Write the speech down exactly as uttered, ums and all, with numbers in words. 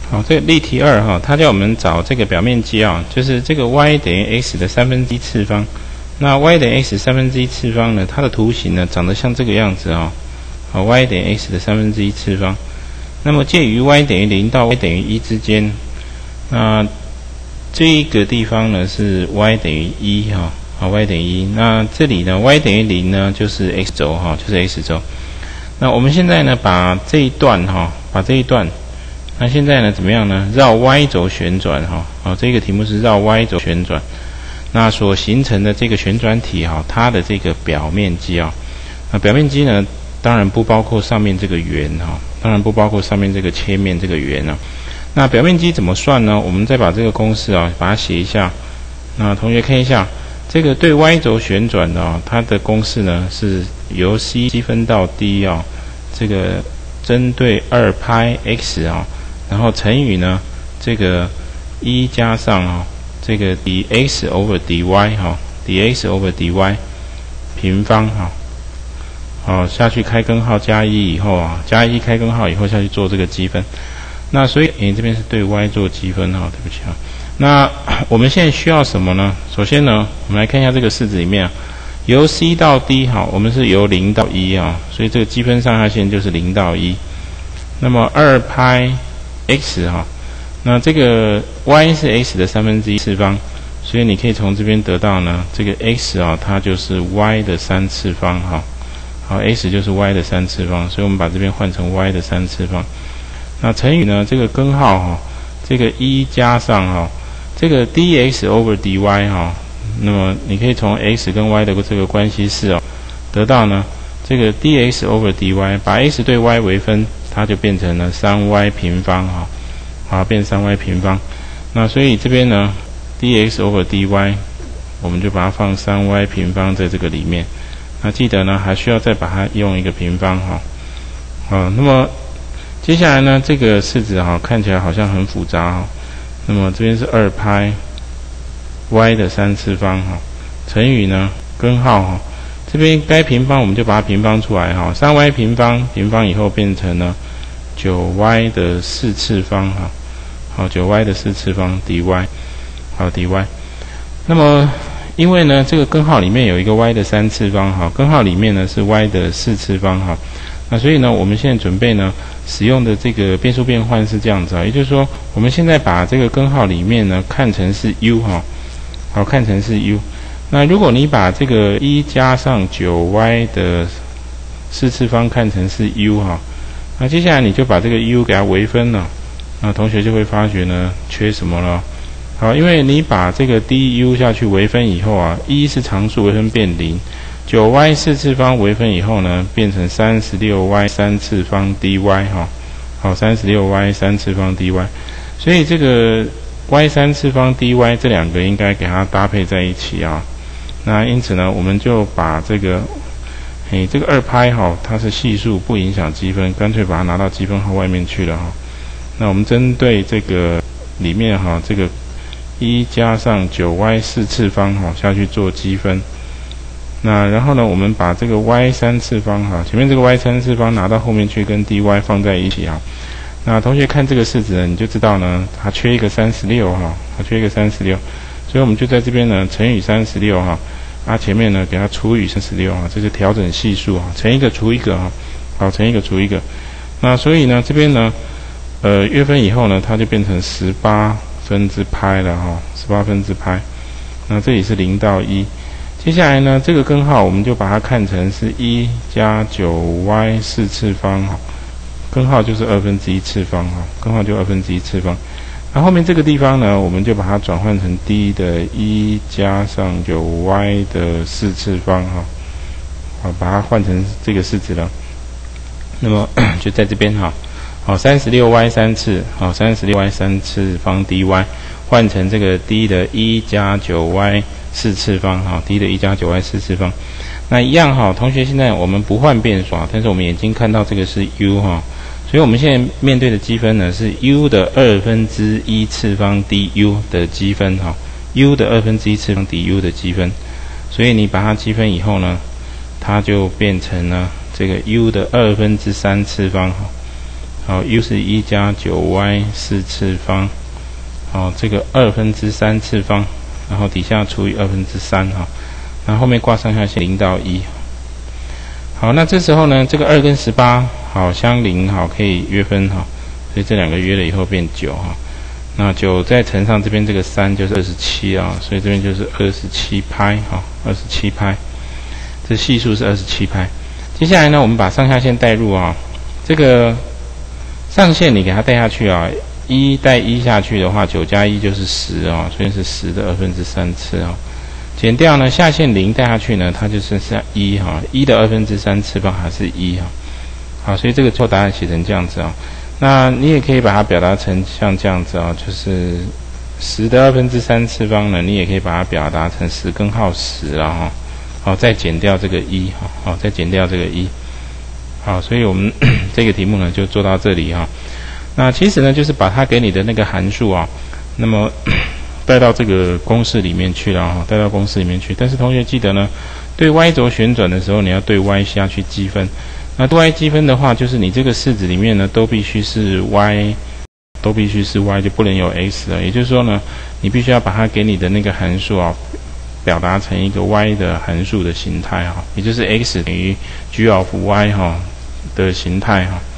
好，这个例题二哈，它叫我们找这个表面积啊，就是这个 y 等于 x 的三分之一次方。那 y 等于 x 三分之一次方呢，它的图形呢长得像这个样子啊。好 ，y 等于 x 的三分之一次方。那么介于 y 等于零到 y 等于一之间，那这一个地方呢是 y 等于一哈，好 y 等于一。那这里呢 y 等于零呢就是 x 轴哈，就是 x 轴。那我们现在呢把这一段哈，把这一段。那现在呢，怎么样呢？绕 y 轴旋转哈，好、哦，这个题目是绕 y 轴旋转，那所形成的这个旋转体哈，它的这个表面积啊，那表面积呢，当然不包括上面这个圆哈，当然不包括上面这个切面这个圆啊。那表面积怎么算呢？我们再把这个公式啊，把它写一下。那同学看一下，这个对 y 轴旋转的啊，它的公式呢是由 c 积分到 d 啊，这个针对二派 x 啊。然后乘以呢，这个一加上啊、哦，这个 dx over dy 哈、哦、，dx over dy 平方哈，好、哦、下去开根号加一以后啊，加一开根号以后下去做这个积分。那所以你这边是对 y 做积分哈、哦，对不起啊。那我们现在需要什么呢？首先呢，我们来看一下这个式子里面啊，由 c 到 d 哈，我们是由零到一啊，所以这个积分上下限就是零到一。那么二派x 哈，那这个 y 是 x 的三分之一次方，所以你可以从这边得到呢，这个 x 啊，它就是 y 的三次方哈。好 ，x 就是 y 的三次方，所以我们把这边换成 y 的三次方。那乘以呢，这个根号哈，这个一加上哈，这个 dx over dy 哈，那么你可以从 x 跟 y 的这个关系式哦，得到呢，这个 dx over dy， 把 x 对 y 微分。它就变成了 三 y 平方哈，好变 三 y 平方。那所以这边呢 ，dx over dy， 我们就把它放 三 y 平方在这个里面。那记得呢，还需要再把它用一个平方哈。好，那么接下来呢，这个式子哈看起来好像很复杂哈。那么这边是二派 y 的三次方哈，乘以呢根号哈。这边该平方我们就把它平方出来哈， 三 y 平方平方以后变成了 九 y 的四次方哈，好 九 y 的四次方 dy， 好 dy。那么因为呢这个根号里面有一个 y 的三次方哈，根号里面呢是 y 的四次方哈，那所以呢我们现在准备呢使用的这个变数变换是这样子啊，也就是说我们现在把这个根号里面呢看成是 u 哈，好看成是 u。那如果你把这个一加上 九 y 的四次方看成是 u 哈，那接下来你就把这个 u 给它微分了，那同学就会发觉呢缺什么了？好，因为你把这个 du 下去微分以后啊，一是常数微分变零， 九 y 四次方微分以后呢变成 三十六 y 三次方 dy 哈，好 三十六 y 三次方 dy， 所以这个 y 三次方 dy 这两个应该给它搭配在一起啊。那因此呢，我们就把这个，诶，这个二派哈，它是系数不影响积分，干脆把它拿到积分号外面去了哈。那我们针对这个里面哈，这个一加上 九 y 四次方哈下去做积分。那然后呢，我们把这个 y 三次方哈，前面这个 y 三次方拿到后面去跟 dy 放在一起哈。那同学看这个式子呢，你就知道呢，它缺一个三十六哈，它缺一个三十六。所以我们就在这边呢乘以三十六哈，啊前面呢给它除以三十六哈，这是调整系数哈，乘一个除一个哈，好乘一个除一个，那所以呢这边呢，呃约分以后呢它就变成十八分之派了哈，十八分之派，那这里是零到一，接下来呢这个根号我们就把它看成是一加 九 y 四次方哈，根号就是二分之一次方哈，根号就二分之一次方。那后面这个地方呢，我们就把它转换成 d 的一加上 九 y 的四次方哈，好，把它换成这个式子了。那么就在这边哈，好 三十六 y 三次，好 三十六 y 三次方 dy 换成这个 d 的一加 九 y 四次方哈 ，d 的一加 九 y 四次方。那一样哈，同学现在我们不换变数，但是我们眼睛看到这个是 u 哈。所以我们现在面对的积分呢是 u 的二分之一次方 du 的积分哈 ，u 的二分之一次方 du 的积分，所以你把它积分以后呢，它就变成了这个 u 的二分之三次方哈， 好 ，u 是一加九 y 四次方，好，这个二分之三次方，然后底下除以二分之三哈，然后后面挂上下线零到一。好，那这时候呢，这个二跟十八好相邻，好可以约分哈，所以这两个约了以后变九哈。那九再乘上这边这个三就是二十七啊，所以这边就是二十七拍哈，二十七拍，这系数是二十七拍。接下来呢，我们把上下线带入啊，这个上线你给它带下去啊，一带一下去的话，九加一就是十啊，所以是十的二分之三次啊。减掉呢，下线零带下去呢，它就剩下一哈，一的二分之三次方还是一哈。好，所以这个错答案写成这样子啊。那你也可以把它表达成像这样子啊，就是十的二分之三次方呢，你也可以把它表达成十根号十啊哈。好，再减掉这个一哈，好，再减掉这个一。好，所以我们这个题目呢就做到这里哈。那其实呢，就是把它给你的那个函数啊，那么带到这个公式里面去了哈，带到公式里面去。但是同学记得呢，对 y 轴旋转的时候，你要对 y 下去积分。那对 y 积分的话，就是你这个式子里面呢，都必须是 y， 都必须是 y， 就不能有 x 了。也就是说呢，你必须要把它给你的那个函数啊，表达成一个 y 的函数的形态哈，也就是 x 等于 g of y 哈的形态哈。